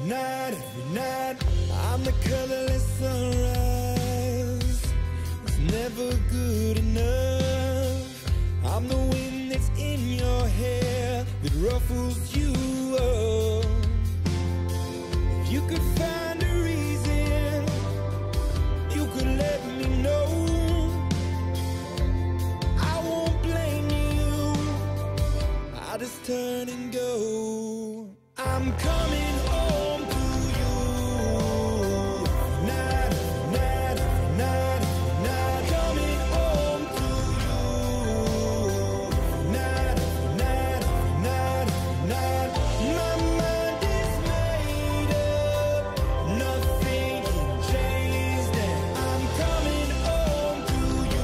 every night, I'm the colorless sunrise. It's never good enough. I'm the wind that's in your hair that ruffles you up. If you could find a reason, you could let me know. I won't blame you, I'll just turn and go. I'm coming home to you. Night, night, night, night. Coming home to you. Night, night, night, night. My mind is made up. Nothing can change that. I'm coming home to you.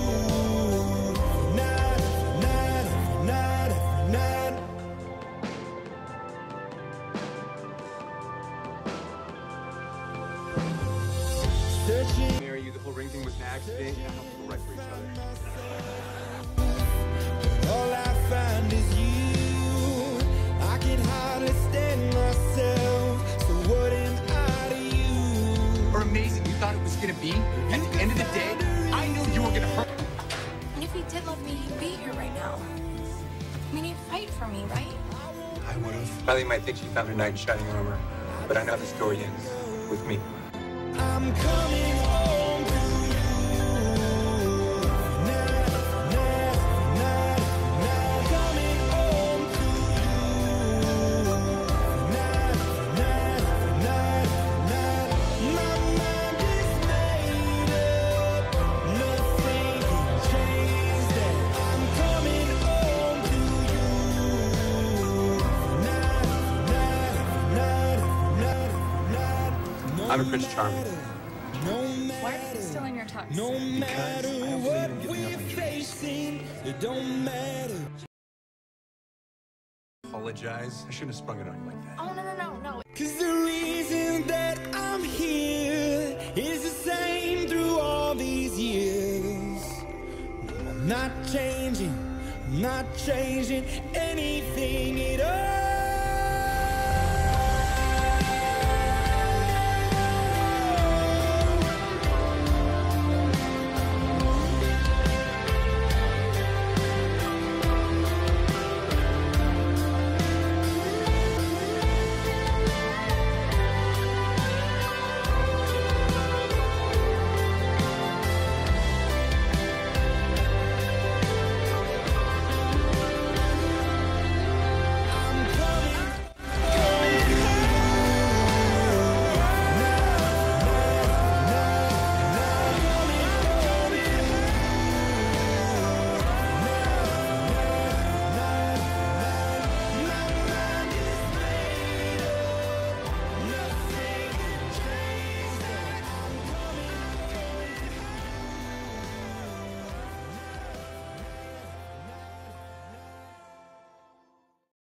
Night, night, night, night. Marry you, the whole ring thing was an accident. I hope we're right for each other. All I find is you. I can hardly stand myself. So what am I to you? Or amazing, you thought it was gonna be. At the end of the day, I knew you were gonna hurt. And if he did love me, he'd be here right now. I mean, he'd fight for me, right? I would've. Riley might think she found her knight in shining armor, but I know the story ends with me. I'm coming home to you. Night, night, night, night. Coming home to you. Night, night, night, night. My mind is made up. Nothing can change that. I'm coming home to you. Night, night, night, night, night. I'm a Prince Charming. Why are you still in your tux? No matter what we're facing, it don't matter. Apologize. I shouldn't have sprung it on you like that. Oh, no. 'Cause the reason that I'm here is the same through all these years. I'm not changing anything at all.